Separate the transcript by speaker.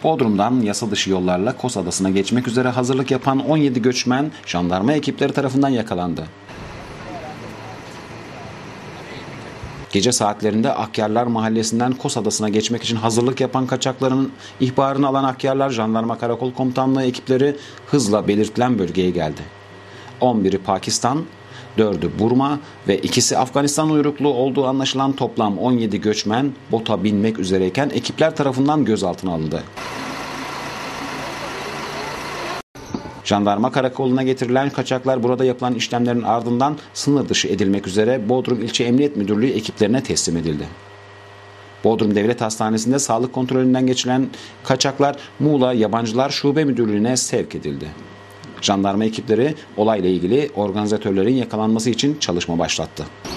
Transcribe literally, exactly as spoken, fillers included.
Speaker 1: Bodrum'dan yasa dışı yollarla Kos Adası'na geçmek üzere hazırlık yapan on yedi göçmen jandarma ekipleri tarafından yakalandı. Gece saatlerinde Akyarlar Mahallesi'nden Kos Adası'na geçmek için hazırlık yapan kaçakların ihbarını alan Akyarlar Jandarma Karakol Komutanlığı ekipleri hızla belirtilen bölgeye geldi. on biri Pakistan, dördü Burma ve ikisi Afganistan uyruklu olduğu anlaşılan toplam on yedi göçmen bota binmek üzereyken ekipler tarafından gözaltına alındı. Jandarma karakoluna getirilen kaçaklar burada yapılan işlemlerin ardından sınır dışı edilmek üzere Bodrum İlçe Emniyet Müdürlüğü ekiplerine teslim edildi. Bodrum Devlet Hastanesi'nde sağlık kontrolünden geçilen kaçaklar Muğla Yabancılar Şube Müdürlüğü'ne sevk edildi. Jandarma ekipleri olayla ilgili organizatörlerin yakalanması için çalışma başlattı.